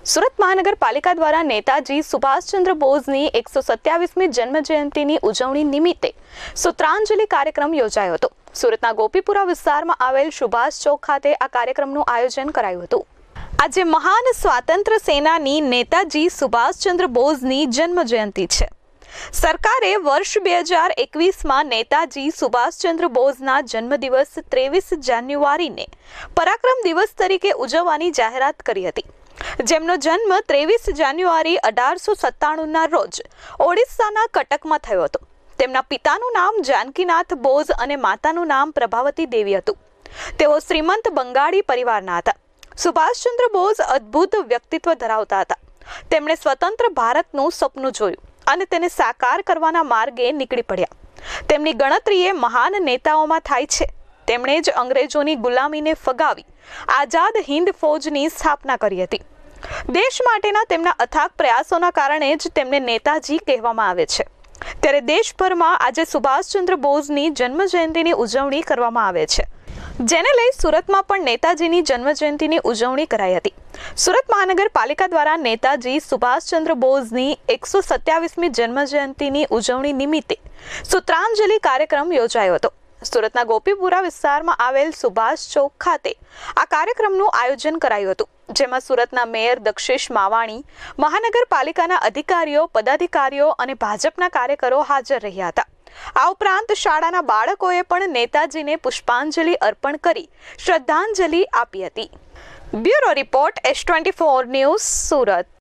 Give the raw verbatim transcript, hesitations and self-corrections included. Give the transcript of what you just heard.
સુરત મહાનગરપાલિકા દ્વારા નેતાજી સુભાષચંદ્ર બોઝની એકસો સત્યાવીસમી જન્મ જયંતિની ઉજવણી નિમિત્તે સૂત્રાંજલિ કાર્યક્રમ યોજાયો હતો। સુરતના ગોપીપુરા વિસ્તારમાં આવેલ સુભાષ ચોક ખાતે આ કાર્યક્રમનું આયોજન કરાયું હતું। આજે મહાન સ્વાતંત્ર્ય સેનાની નેતાજી સુભાષચંદ્ર બોઝની જન્મ જયંતિ છે। સરકારે વર્ષ બે હજાર એકવીસમાં નેતાજી સુભાષચંદ્ર બોઝના જન્મદિવસ ત્રેવીસ જાન્યુઆરીને પરાક્રમ દિવસ તરીકે ઉજવવાની જાહેરાત કરી હતી, જેમનો જન્મ ત્રેવીસ જાન્યુઆરી અઢારસો સત્તાણુંના રોજ ઓડિશાના કટકમાં થયો હતો। તેમના પિતાનું નામ જાનકીનાથ બોઝ અને માતાનું નામ પ્રભાવતી દેવી હતું। તેઓ શ્રીમંત બંગાળી પરિવારના હતા। સુભાષચંદ્ર બોઝ અદ્ભુત વ્યક્તિત્વ ધરાવતા હતા। તેમણે સ્વતંત્ર ભારતનું સપનું જોયું અને તેને સાકાર કરવાના માર્ગે નીકળી પડ્યા। તેમની ગણતરી એ મહાન નેતાઓમાં થાય છે। તેમણે જ અંગ્રેજોની ગુલામીને ફગાવી આઝાદ હિન્દ ફૌજની સ્થાપના કરી હતી। દેશ માટેના તેમના અથાગ પ્રયાસોના કારણે જ તેમને નેતાજી કહેવામાં આવે છે। ત્યારે દેશભરમાં આજે સુભાષચંદ્ર બોઝની જન્મ જયંતિની ઉજવણી કરવામાં આવે છે, જેને લઈ સુરતમાં પણ નેતાજીની જન્મ જયંતિની ઉજવણી કરાઈ હતી। સુરત મહાનગરપાલિકા દ્વારા નેતાજી સુભાષચંદ્ર બોઝની એકસો સત્યાવીસમી જન્મ જયંતિની ઉજવણી નિમિત્તે સૂત્રાંજલિ કાર્યક્રમ યોજાયો હતો। સુરતના ગોપીપુરા વિસ્તારમાં આવેલ સુભાષ ચોક ખાતે આ કાર્યક્રમનું આયોજન કરાયું હતું, જેમાં સુરતના મેયર દક્ષેશ માવાણી, મહાનગરપાલિકાના અધિકારીઓ, પદાધિકારીઓ અને ભાજપના કાર્યકરો હાજર રહ્યા હતા। આ ઉપરાંત શાળાના બાળકોએ પણ નેતાજીને પુષ્પાંજલિ અર્પણ કરી શ્રદ્ધાંજલિ આપી હતી। Bureau report S twenty four news, Surat.